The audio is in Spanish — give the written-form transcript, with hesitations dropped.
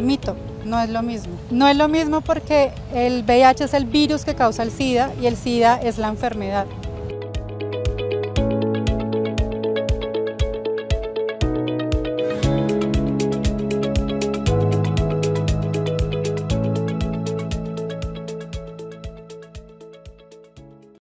Mito, no es lo mismo. No es lo mismo porque el VIH es el virus que causa el SIDA y el SIDA es la enfermedad.